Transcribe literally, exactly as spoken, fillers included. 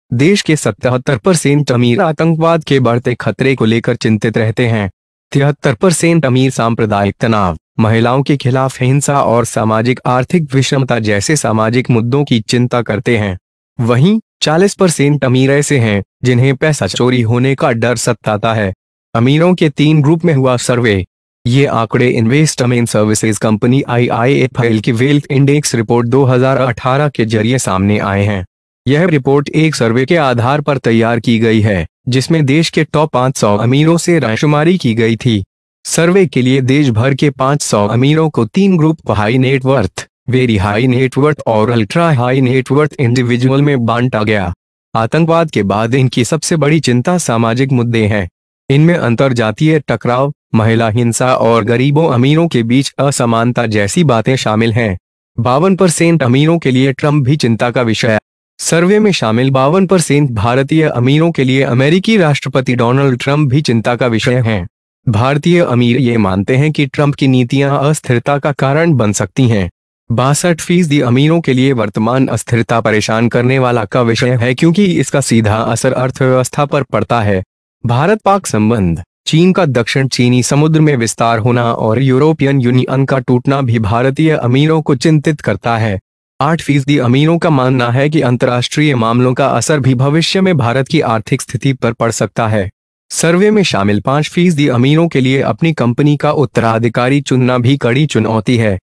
देश के सतहत्तर परसेंट अमीर आतंकवाद के बढ़ते खतरे को लेकर चिंतित रहते हैं। तिहत्तर परसेंट अमीर सांप्रदायिक तनाव, महिलाओं के खिलाफ हिंसा और सामाजिक आर्थिक विषमता जैसे सामाजिक मुद्दों की चिंता करते हैं। वहीं चालीस परसेंट अमीर ऐसे हैं जिन्हें पैसा चोरी होने का डर सताता है। अमीरों के तीन ग्रुप में हुआ सर्वे। ये आंकड़े investment services company I I F L की वेल्थ इंडेक्स रिपोर्ट दो हज़ार अठारह के जरिए सामने आए हैं। यह रिपोर्ट एक सर्वे के आधार पर तैयार की गई है, जिसमें देश के टॉप पाँच सौ अमीरों से रायशुमारी की गई थी। सर्वे के लिए देश भर के पाँच सौ अमीरों को तीन group high net worth, very high net worth और अल्ट्रा हाई नेटवर्थ इंडिविजुअल में बांटा गया। आतंकवाद के बाद इनकी सबसे बड़ी चिंता सामाजिक मुद्दे हैं। इनमें अंतरजातीय टकराव, महिला हिंसा और गरीबों अमीरों के बीच असमानता जैसी बातें शामिल हैं। बावन परसेंट अमीरों के लिए ट्रंप भी चिंता का विषय। सर्वे में शामिल बावन परसेंट भारतीय अमीरों के लिए अमेरिकी राष्ट्रपति डोनाल्ड ट्रंप भी चिंता का विषय हैं। भारतीय अमीर ये मानते हैं कि ट्रंप की नीतियां अस्थिरता का कारण बन सकती हैं। बासठ फीसदी अमीरों के लिए वर्तमान अस्थिरता परेशान करने वाला का विषय है, क्योंकि इसका सीधा असर अर्थव्यवस्था पर पड़ता है। भारत पाक संबंध, चीन का दक्षिण चीनी समुद्र में विस्तार होना और यूरोपियन यूनियन का टूटना भी भारतीय अमीरों को चिंतित करता है। आठ फीसदी अमीरों का मानना है कि अंतर्राष्ट्रीय मामलों का असर भी भविष्य में भारत की आर्थिक स्थिति पर पड़ सकता है। सर्वे में शामिल पाँच फीसदी अमीरों के लिए अपनी कंपनी का उत्तराधिकारी चुनना भी कड़ी चुनौती है।